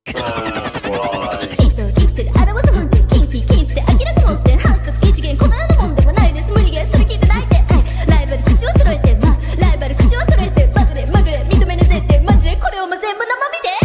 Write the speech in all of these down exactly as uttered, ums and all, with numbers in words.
窒素をキスする表すもんって禁止禁止で明らかもって反則一元このようなもんでもないです無理ゲーそれ聞いてないでライバル口を揃えてますライバル口を揃えてバズれまぐれ認めねぜってマジでこれをも全部生身で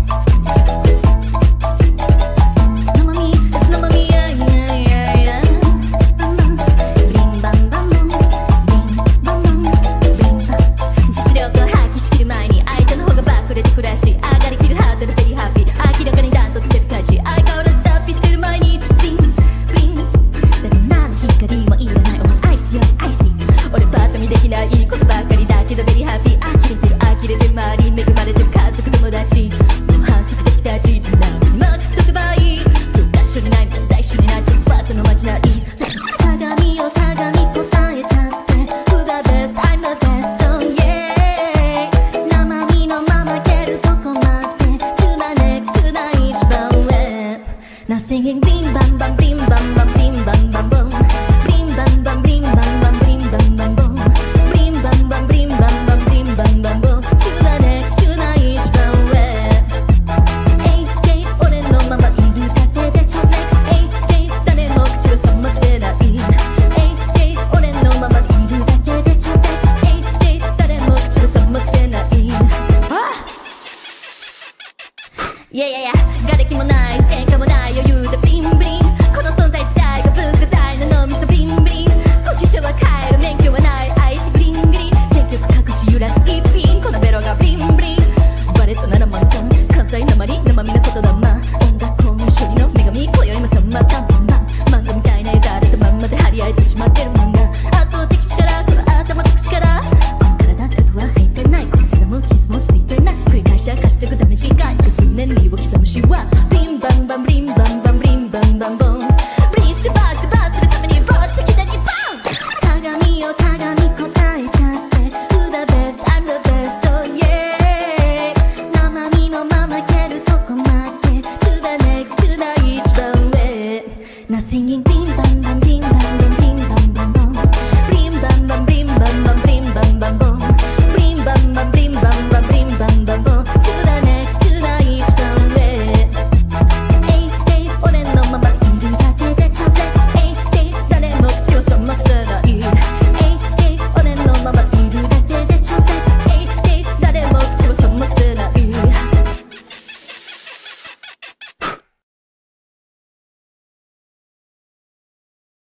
つのまみつのまみやいやいやいやブリンバンバンボンブリンバンバンブリンバン実力を発揮しきる前に相手の方がバックれてくらし上がりきるハードルベリーハッピー明らかにダントツで勝ち相変わらず脱皮してる毎日ブリンブリンだって何の光もいらないお前アイスよアイス俺パッと見できないことばっかりだけどベリーハッピー呆れてる呆れてる周りに恵まれてる家族友達もう反則的たち自分にマックスとけばいい教科書にないみたいな大書になっちゃうバカのまじない鏡よ鏡答えちゃって Who the best I'm the best oh yeah 生身のまま蹴るとこまで To the next to the 一番上 Nothing in bing bang bang bing bang bang bing bang bang boom Bing bang bang bing bang bang bing bang bang boom Bing bang bang bing bang bang bing bang bang boom To the next to the 一番上 エイケー 俺のままいるだけで超 next エイケー 誰も口を覚ませない エイケー 俺のままいるだけで超 next エイケー 誰も口を覚ませないあいやいやいや瓦礫もない前科もない余裕でブリンブリンこの存在自体が文化財の脳みそブリンブリン呼吸者は帰る免許はない愛しグリングリン積極隠し揺らす一品このベロがブリンブリンバレットなら満タン関西なまり生身の言霊音楽コン処理の女神今宵もさまたまんま漫画みたいな枝れたまんまで張り合えてしまってるもんが圧倒的力この頭と口からこの体っては入ってないこの面も傷もついてない繰り返し明かしてくダメージが常に身を刻むしはブリンバンバンブリンバンバンブリンバンバンボン